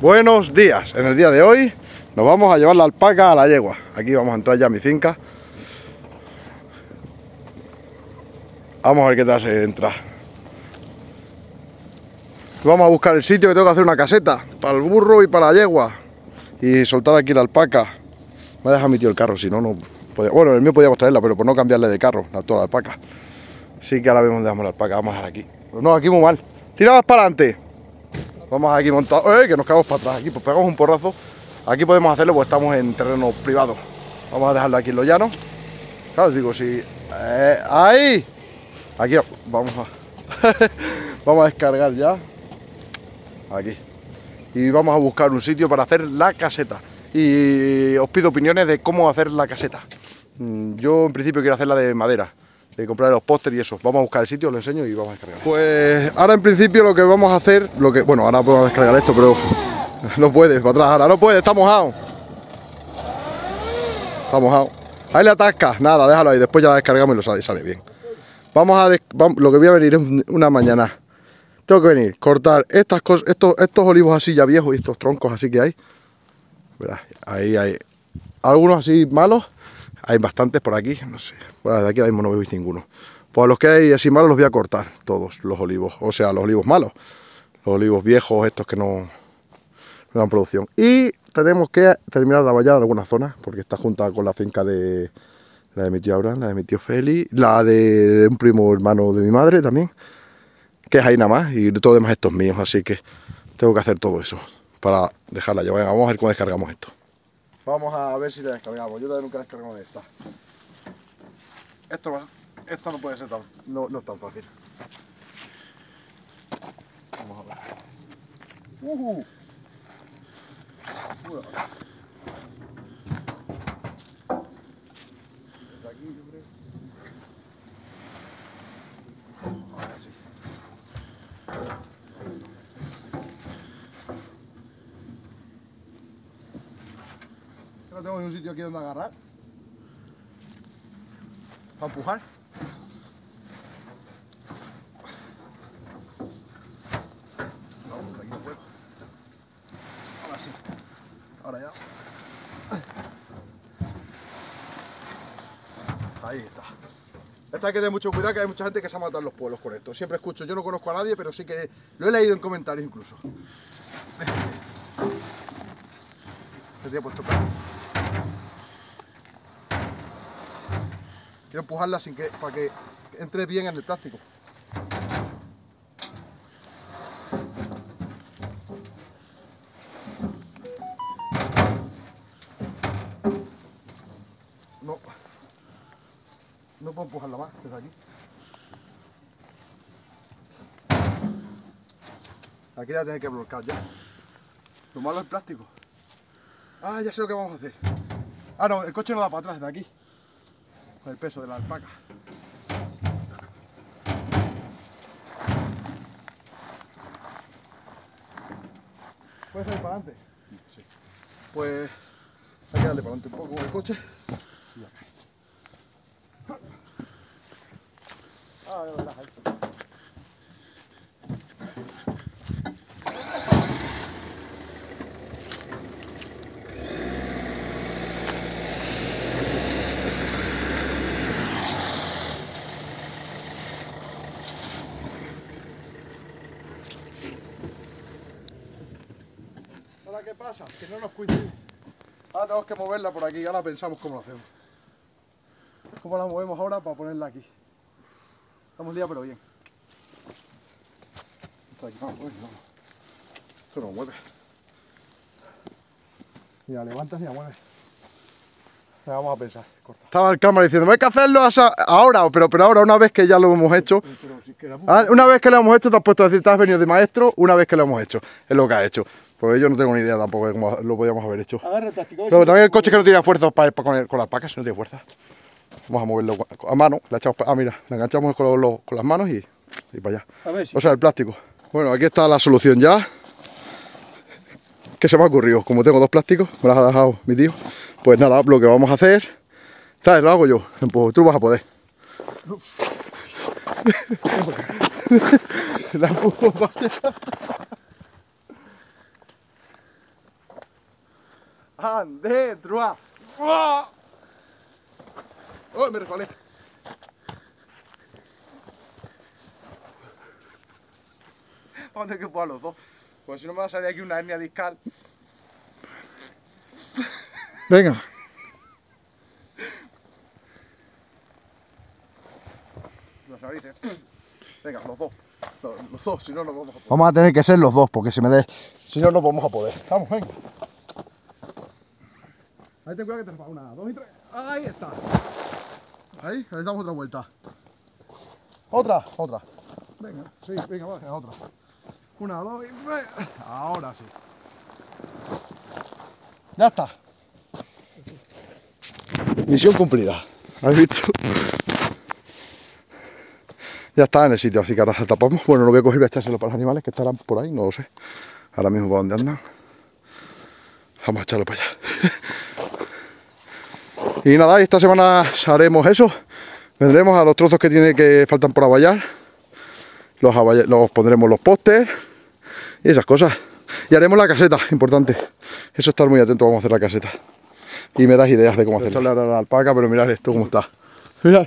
Buenos días. En el día de hoy nos vamos a llevar la alpaca a la yegua. Aquí vamos a entrar ya a mi finca. Vamos a ver qué tal se entra. Vamos a buscar el sitio, que tengo que hacer una caseta para el burro y para la yegua. Y soltar aquí la alpaca. Me ha dejado mi tío el carro, si no, no podía. Bueno, el mío podíamos traerla, pero por no cambiarle de carro, toda la alpaca. Sí que ahora vemos dónde dejamos la alpaca. Vamos a dejar aquí. No, aquí muy mal. Tira más para adelante. Vamos aquí montados. Que nos caemos para atrás. Aquí pues pegamos un porrazo. Aquí podemos hacerlo porque estamos en terreno privado. Vamos a dejarlo aquí en lo llano. Claro, digo, si... ¡ahí! Aquí vamos a... vamos a descargar ya. Aquí. Y vamos a buscar un sitio para hacer la caseta. Y os pido opiniones de cómo hacer la caseta. Yo en principio quiero hacerla de madera, de comprar los pósteres y eso. Vamos a buscar el sitio, os lo enseño y vamos a descargar. Pues ahora en principio lo que vamos a hacer, bueno, ahora podemos descargar esto, pero no puedes, para atrás, ahora no puedes, está mojado. Está mojado. Ahí le atascas, nada, déjalo ahí, después ya la descargamos y sale bien. Lo que voy a venir es una mañana. Tengo que venir, cortar estas cosas, estos olivos así ya viejos y estos troncos así que hay. Verá, ahí hay algunos así malos. Hay bastantes por aquí, no sé. Bueno, de aquí ahora mismo no veis ninguno. Pues los que hay así malos los voy a cortar, todos los olivos. O sea, los olivos malos. Los olivos viejos, estos que no dan producción. Y tenemos que terminar de vallar algunas zonas, porque está junta con la finca de la de mi tío Abraham, la de mi tío Feli, la de un primo hermano de mi madre también, que es ahí nada más, y todo demás esto es mío, así que tengo que hacer todo eso para dejarla llevar. Vamos a ver cómo descargamos esto. Vamos a ver si la descargamos. Yo también nunca he descargado esta. Esto no puede ser tan... No es tan fácil. Vamos a ver. Desde aquí yo creo. A ver si. No tengo ni un sitio aquí donde agarrar. Para empujar. No, aquí no puedo. Ahora sí. Ahora ya. Ahí está. Esta hay que tener mucho cuidado, que hay mucha gente que se ha matado en los pueblos con esto. Siempre escucho, yo no conozco a nadie, pero sí que lo he leído en comentarios incluso. Este tío ha puesto cara. Quiero empujarla para que entre bien en el plástico. No puedo empujarla más desde aquí. Aquí la tengo que bloquear ya. Lo malo es el plástico. Ah, ya sé lo que vamos a hacer. Ah, no, el coche no da para atrás de aquí. Con el peso de la alpaca. ¿Puede salir para adelante? Sí. Pues hay que darle para adelante un poco con el coche. Y ya. Ah, ya verás ahí. Ahora, ¿qué pasa? Que no nos coincide. Ahora tenemos que moverla por aquí. Ahora pensamos cómo lo hacemos. ¿Cómo la movemos ahora para ponerla aquí? Estamos liados, pero bien. Esto aquí, vamos. Esto no mueve. Ni la levantas ni la mueves. Vamos a pensar. Corta. Estaba el cámara diciendo, hay que hacerlo ahora, pero ahora, una vez que ya lo hemos hecho. Una vez que lo hemos hecho, te has puesto a decir, te has venido de maestro, una vez que lo hemos hecho. Es lo que has hecho. Porque yo no tengo ni idea tampoco de cómo lo podíamos haber hecho. Pero también el coche que no tiene fuerza con las alpacas, no tiene fuerza. Vamos a moverlo a mano. Le echamos, mira, le enganchamos con las manos y para allá. A ver si... O sea, el plástico. Bueno, aquí está la solución ya. ¿Qué se me ha ocurrido? Como tengo dos plásticos, me las ha dejado mi tío. Pues nada, lo que vamos a hacer... ¿Sabes? Lo hago yo. Pues tú vas a poder. La empujo para allá. ¡Pan de Troyes! ¡Oh! ¡Oh, me resbalé! Vamos a tener que jugar los dos. Pues si no me va a salir aquí una hernia discal. Venga. Las narices. Venga, los dos. Los dos, si no, no vamos a poder. Vamos a tener que ser los dos, porque si no, no vamos a poder. Vamos, venga. Ahí ten cuidado que te resbala. 1, 2 y 3. Ahí está. Ahí, le damos otra vuelta. Otra. Venga, sí, venga, va. Venga, otra. 1, 2 y 3. Ahora sí. Ya está. Misión cumplida. ¿Has visto? Ya está en el sitio, así que ahora tapamos. Bueno, lo voy a coger y voy a echárselo para los animales que estarán por ahí, no lo sé. Ahora mismo para dónde andan. Vamos a echarlo para allá. Y nada, esta semana haremos eso. Vendremos a los trozos que faltan por avallar. Los pondremos los postes y esas cosas. Y haremos la caseta, importante. Eso, estar muy atento, vamos a hacer la caseta. Y me das ideas de cómo hacerlo. Echarle a la alpaca, pero mirad esto cómo está. Mirad.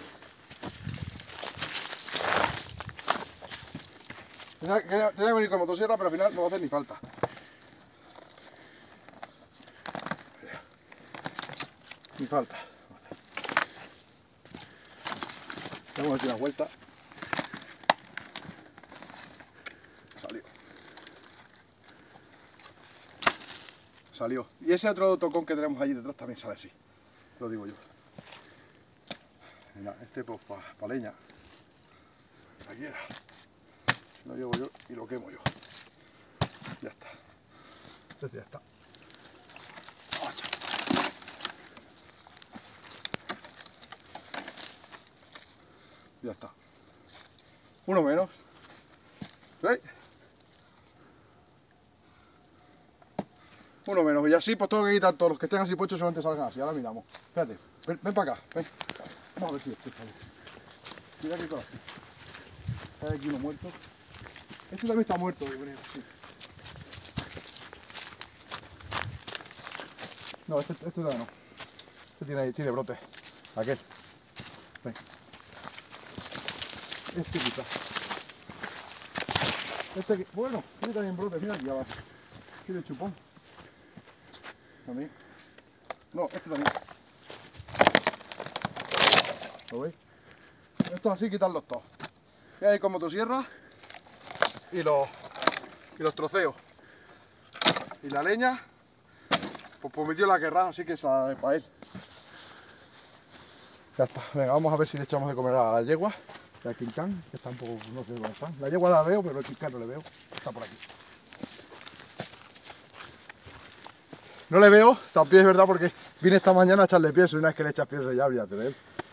Tenía que venir con motosierra, pero al final no va a hacer ni falta. Ni falta. Vamos a dar una vuelta. Salió. Y ese otro tocón que tenemos allí detrás también sale así. Lo digo yo. Mira, este pues para leña. Aquí era. Lo llevo yo y lo quemo yo. Ya está. Este ya está. Ya está. Uno menos. ¿Veis? Uno menos. Y así pues tengo que quitar todos los que estén así puestos, solamente salgan así. Ahora miramos. Espérate. Ven para acá. Ven. Vamos a ver si este sale. Mira aquí todo así. Hay aquí uno muerto. Este también está muerto, yo creo. Sí. No, este todavía no. Este tiene brotes. Aquel. Ven. Este quizás. Bueno, tiene también brotes. Mira aquí abajo. Tiene chupón. También. No, este también. ¿Lo veis? Esto así, quitarlos todos. Y ahí con motosierra y los troceos. Y la leña, pues prometió la querrá, así que esa es para él. Ya está. Venga, vamos a ver si le echamos de comer a la yegua. Y al quincán, que está un poco, no sé dónde está. La yegua la veo, pero el quincán no le veo. Está por aquí. No le veo, también es verdad, porque vine esta mañana a echarle pienso y una vez que le echas pienso ya, olvídate de él.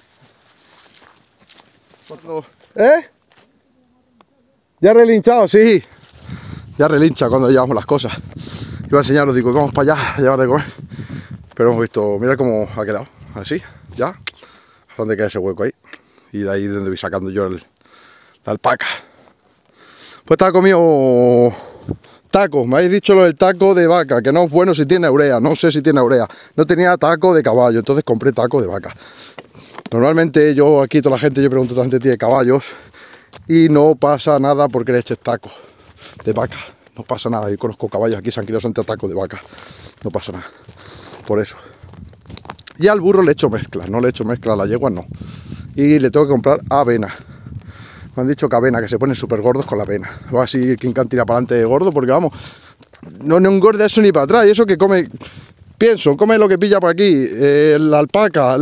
¿Eh? Ya relinchado, sí. Ya relincha cuando llevamos las cosas. Iba a enseñaros, digo, vamos para allá a llevar de comer. Pero hemos visto, mira cómo ha quedado. Así, ya. ¿Dónde queda ese hueco ahí? Y de ahí donde voy sacando yo la alpaca. Pues estaba comido taco. Me habéis dicho lo del taco de vaca, que no es bueno si tiene urea. No sé si tiene urea. No tenía taco de caballo, entonces compré taco de vaca. Normalmente yo aquí, toda la gente, yo pregunto a toda la gente tiene caballos y no pasa nada porque le eches taco de vaca. No pasa nada. Yo conozco caballos aquí, se han criado ante taco de vaca. No pasa nada. Por eso. Y al burro le echo mezcla. No le echo mezcla a la yegua, no. Y le tengo que comprar avena. Me han dicho que avena, que se ponen súper gordos con la avena. Va así, Quincán tira para adelante de gordo, porque vamos, no engorda eso ni para atrás. Y eso que come, pienso, come lo que pilla por aquí, la alpaca,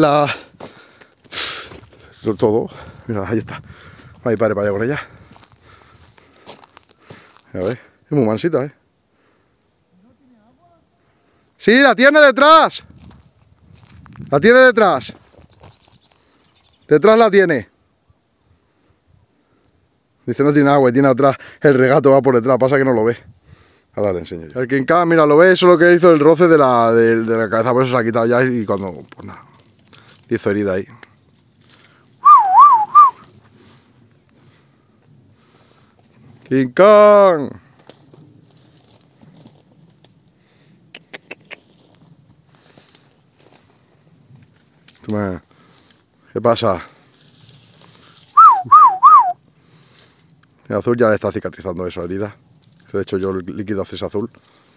todo. Mira, ahí está. Va mi padre para allá con ella. A ver, es muy mansita, ¿eh? Sí, la tiene detrás. La tiene detrás. Detrás la tiene. Dice no tiene agua y tiene atrás. El regato va por detrás, pasa que no lo ve. Ahora le enseño yo. El quincán, mira, lo ve, eso es lo que hizo el roce de la cabeza, por eso se la ha quitado ya y cuando, pues nada, hizo herida ahí. ¡Quincán! ¿Qué pasa? El azul ya le está cicatrizando esa herida. Se le he hecho yo el líquido acceso azul.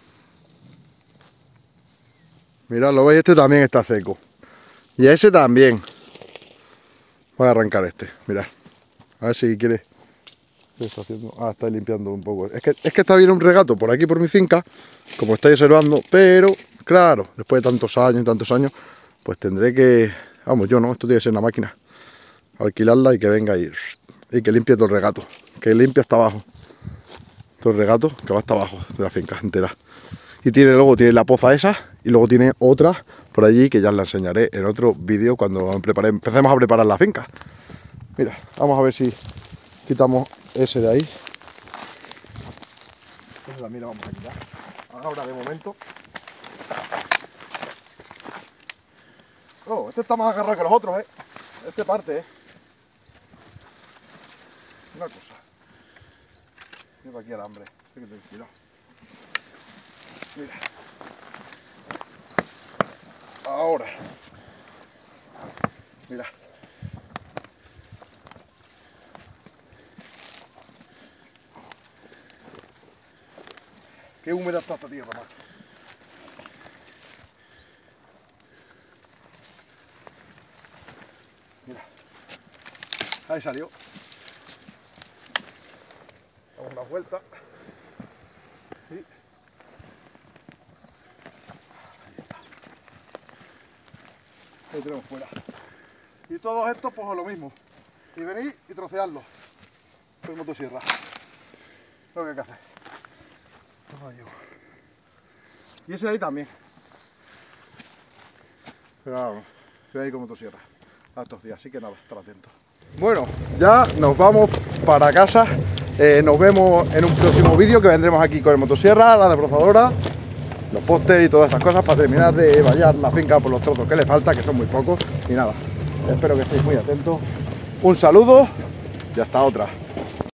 Mirad, lo veis, este también está seco. Y ese también. Voy a arrancar este, mirad. A ver si quiere. ¿Qué está haciendo? Ah, está limpiando un poco. Es que está bien un regato por aquí, por mi finca, como estáis observando, pero claro, después de tantos años, pues tendré que... Vamos, yo no, esto tiene que ser una máquina. Alquilarla y que venga y que limpie todo el regato. Que limpie hasta abajo. Todo el regato que va hasta abajo de la finca entera. Y luego tiene la poza esa y luego tiene otra por allí que ya os la enseñaré en otro vídeo cuando empecemos a preparar la finca. Mira, vamos a ver si quitamos ese de ahí. Ese también lo vamos a quitar. Ahora de momento. Oh, este está más agarrado que los otros, Este parte, Una cosa. Lleva aquí alambre. Mira. Ahora. Mira. Qué húmeda está esta tierra, macho. Mira. Ahí salió. Damos una vuelta. Y... Ahí tenemos fuera. Y todos estos pues lo mismo. Y venir y trocearlos. Con motosierra. Lo que hay que hacer. Y ese de ahí también. Pero vamos, voy a ir con motosierra a estos días, así que nada, estar atentos. Bueno, ya nos vamos para casa. Nos vemos en un próximo vídeo que vendremos aquí con el motosierra, la desbrozadora, los pósteres y todas esas cosas para terminar de vallar la finca por los trozos que le falta, que son muy pocos. Y nada, espero que estéis muy atentos. Un saludo y hasta otra.